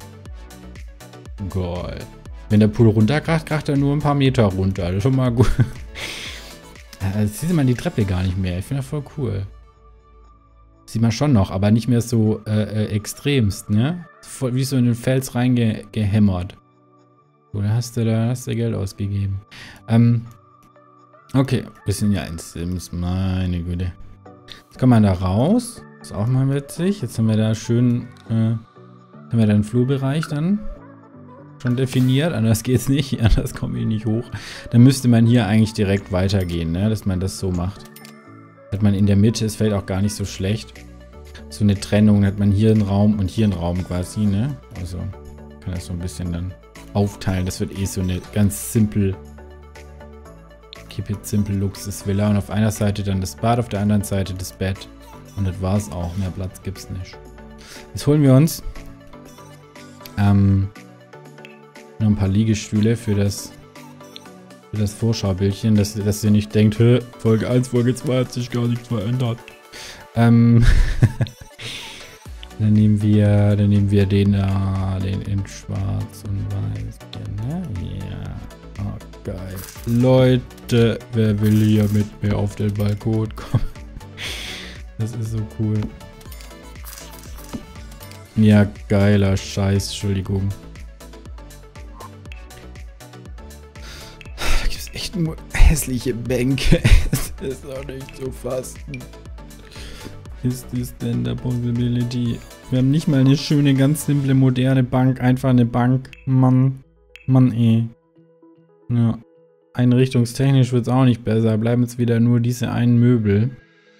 A: Geil. Wenn der Pool runterkracht, kracht er nur ein paar Meter runter. Das ist schon mal gut. Ja, jetzt sieht man die Treppe gar nicht mehr. Ich finde das voll cool. Sieht man schon noch, aber nicht mehr so äh, äh, extremst, ne? Voll wie so in den Fels reingehämmert. So, da hast du da hast du Geld ausgegeben. Ähm. Okay, wir sind ja in Sims, meine Güte. Jetzt kommt man da raus. Ist auch mal witzig. Jetzt haben wir da schön, äh, haben wir da einen Flurbereich dann schon definiert. Anders geht's nicht. Anders komme ich nicht hoch. Dann müsste man hier eigentlich direkt weitergehen, ne? Dass man das so macht. Hat man in der Mitte, ist vielleicht auch gar nicht so schlecht. So eine Trennung, hat man hier einen Raum und hier einen Raum quasi, ne? Also kann das so ein bisschen dann aufteilen. Das wird eh so eine ganz simpel Keep it simple Luxusvilla. Und auf einer Seite dann das Bad, auf der anderen Seite das Bett. Und das war's auch. Mehr Platz gibt's nicht. Jetzt holen wir uns ähm, noch ein paar Liegestühle für das für das Vorschaubildchen, dass, dass ihr nicht denkt, hä, Folge eins, Folge zwei hat sich gar nichts verändert. Ähm, dann nehmen wir, dann nehmen wir den da, den in schwarz und weiß. Ne? Ja. Oh, geil. Leute, wer will hier mit mir auf den Balkon kommen? Das ist so cool. Ja, geiler Scheiß, Entschuldigung. Da gibt es echt nur hässliche Bänke. Es ist auch nicht zu fassen. Ist das denn der Possibility? Wir haben nicht mal eine schöne, ganz simple, moderne Bank. Einfach eine Bank. Mann. Mann, eh. Ja. Einrichtungstechnisch wird es auch nicht besser. Bleiben jetzt wieder nur diese einen Möbel.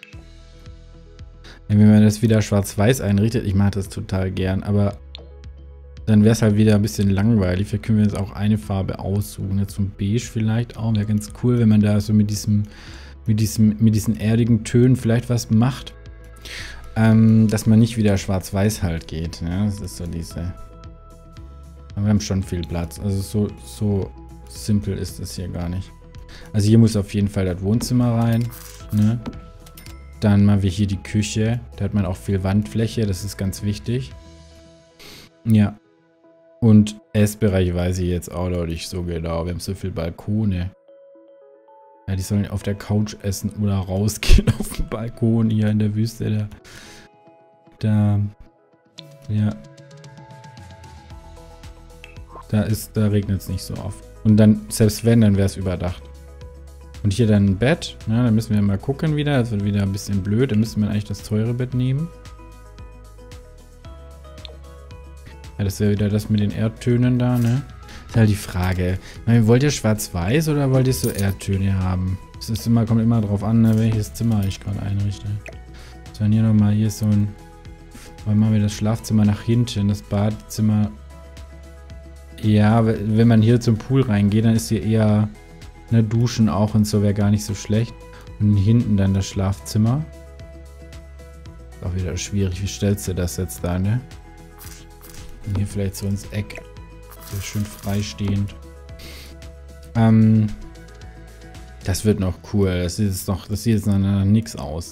A: Wenn man das wieder schwarz-weiß einrichtet, ich mache das total gern, aber dann wäre es halt wieder ein bisschen langweilig. Vielleicht können wir jetzt auch eine Farbe aussuchen. Jetzt so ein Beige vielleicht auch. Wäre ganz cool, wenn man da so mit diesem, mit diesem, mit diesen erdigen Tönen vielleicht was macht. Ähm, dass man nicht wieder schwarz-weiß halt geht. Ja, das ist so diese. Aber wir haben schon viel Platz. Also so, so simpel ist das hier gar nicht. Also hier muss auf jeden Fall das Wohnzimmer rein. Ne? Dann machen wir hier die Küche. Da hat man auch viel Wandfläche. Das ist ganz wichtig. Ja. Und Essbereich weiß ich jetzt auch noch nicht so genau. Wir haben so viele Balkone. Ja, die sollen auf der Couch essen oder rausgehen auf dem Balkon hier in der Wüste. Da. Da. Ja. Da ist, da regnet es nicht so oft. Und dann, selbst wenn, dann wäre es überdacht. Und hier dann ein Bett. Na, da müssen wir mal gucken wieder. Das wird wieder ein bisschen blöd. Da müssen wir eigentlich das teure Bett nehmen. Ja, das wäre wieder das mit den Erdtönen da, ne? Das ist halt die Frage. Meine, wollt ihr schwarz-weiß oder wollt ihr so Erdtöne haben? Es ist immer, kommt immer drauf an, ne, welches Zimmer ich gerade einrichte. So, dann hier nochmal hier so ein... Wollen wir mal das Schlafzimmer nach hinten, das Badezimmer... Ja, wenn man hier zum Pool reingeht, dann ist hier eher... Ne, Duschen auch und so wäre gar nicht so schlecht. Und hinten dann das Schlafzimmer. Ist auch wieder schwierig. Wie stellst du das jetzt da, ne? Und hier vielleicht so ins Eck. So schön freistehend. Ähm. Das wird noch cool. Das sieht jetzt noch, das sieht jetzt noch nach nichts aus.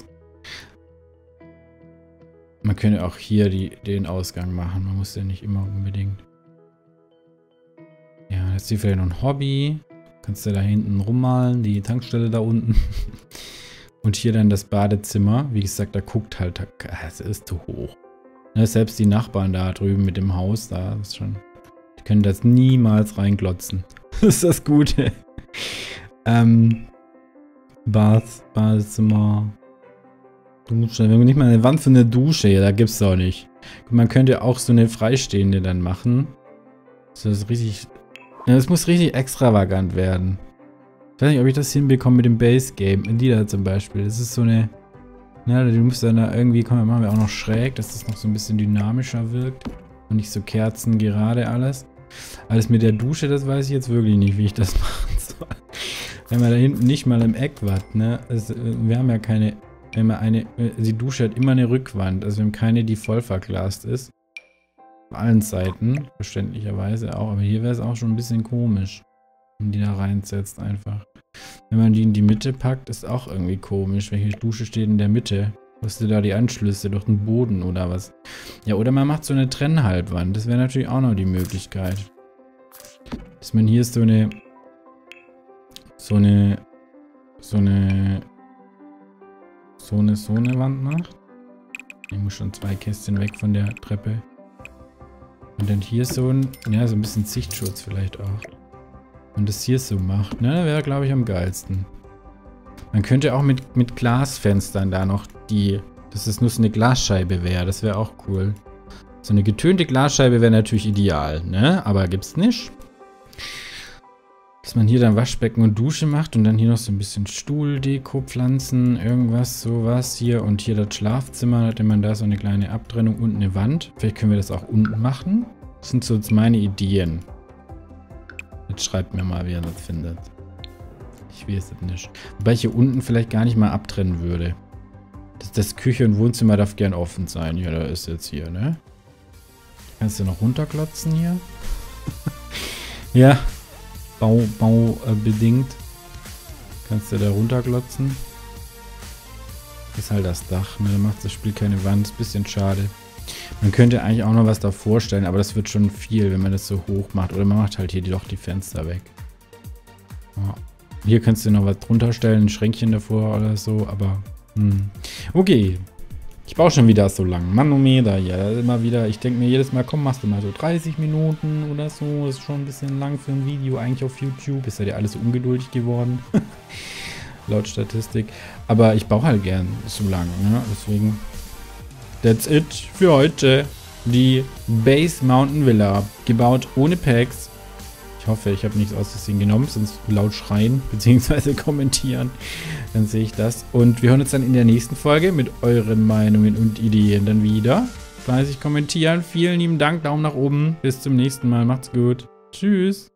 A: Man könnte auch hier die, den Ausgang machen. Man muss ja nicht immer unbedingt. Ja, jetzt hier vielleicht noch ein Hobby. Kannst du da hinten rummalen, die Tankstelle da unten. Und hier dann das Badezimmer. Wie gesagt, da guckt halt, es ist zu hoch. Ne, selbst die Nachbarn da drüben mit dem Haus, da ist schon, die können das niemals reinglotzen. Das ist das Gute. ähm, Bad, Badezimmer, Dusche. Wir haben nicht mal eine Wand für eine Dusche, ja, da gibt's es auch nicht. Man könnte auch so eine freistehende dann machen. Das ist richtig... Ja, das muss richtig extravagant werden. Ich weiß nicht, ob ich das hinbekomme mit dem Base Game. In die da zum Beispiel. Das ist so eine... Ja, du musst dann da irgendwie... Komm, machen wir auch noch schräg, dass das noch so ein bisschen dynamischer wirkt. Und nicht so Kerzen gerade alles. Alles mit der Dusche, das weiß ich jetzt wirklich nicht, wie ich das machen soll. Wenn man da hinten nicht mal im Eck was, ne? Also, wir haben ja keine... Wenn man eine... Die Dusche hat immer eine Rückwand. Also wir haben keine, die voll verglast ist. Auf allen Seiten. Verständlicherweise auch. Aber hier wäre es auch schon ein bisschen komisch. Wenn die da reinsetzt einfach. Wenn man die in die Mitte packt, ist auch irgendwie komisch. Welche Dusche steht in der Mitte? Hast du da die Anschlüsse durch den Boden oder was? Ja, oder man macht so eine Trennhalbwand. Das wäre natürlich auch noch die Möglichkeit. Dass man hier so eine... So eine... So eine... So eine, so eine Wand macht. Ich muss schon zwei Kästchen weg von der Treppe. Und dann hier so ein... Ja, so ein bisschen Sichtschutz vielleicht auch. Und das hier so macht, ne, wäre, glaube ich, am geilsten. Man könnte auch mit, mit Glasfenstern da noch die, dass das nur so eine Glasscheibe wäre, das wäre auch cool. So eine getönte Glasscheibe wäre natürlich ideal, ne, aber gibt's nicht. Dass man hier dann Waschbecken und Dusche macht und dann hier noch so ein bisschen Stuhldeko, Pflanzen, irgendwas, sowas hier. Und hier das Schlafzimmer, da hätte man da so eine kleine Abtrennung und eine Wand. Vielleicht können wir das auch unten machen. Das sind so jetzt meine Ideen. Jetzt schreibt mir mal, wie ihr das findet. Ich weiß es nicht. Wobei ich hier unten vielleicht gar nicht mal abtrennen würde. Das, das Küche und Wohnzimmer darf gern offen sein. Ja, da ist jetzt hier, ne? Kannst du noch runterklotzen hier? Ja. Bau, Bau äh, bedingt. Kannst du da runterklotzen. Das ist halt das Dach, ne? Da macht das Spiel keine Wand. Ist ein bisschen schade. Man könnte eigentlich auch noch was davor stellen, aber das wird schon viel, wenn man das so hoch macht. Oder man macht halt hier doch die Fenster weg. Ja. Hier kannst du noch was drunter stellen, ein Schränkchen davor oder so, aber... Hm. Okay. Ich baue schon wieder so lang. Manometer, ja, immer wieder. Ich denke mir jedes Mal, komm, machst du mal so dreißig Minuten oder so. Das ist schon ein bisschen lang für ein Video eigentlich auf YouTube. Ist ja dir alles so ungeduldig geworden. Laut Statistik. Aber ich baue halt gern so lang, ne? Deswegen... That's it für heute. Die Base Mountain Villa. Gebaut ohne Packs. Ich hoffe, ich habe nichts aus Versehen genommen, sonst laut schreien bzw. kommentieren. Dann sehe ich das. Und wir hören uns dann in der nächsten Folge mit euren Meinungen und Ideen dann wieder. Fleißig kommentieren. Vielen lieben Dank. Daumen nach oben. Bis zum nächsten Mal. Macht's gut. Tschüss.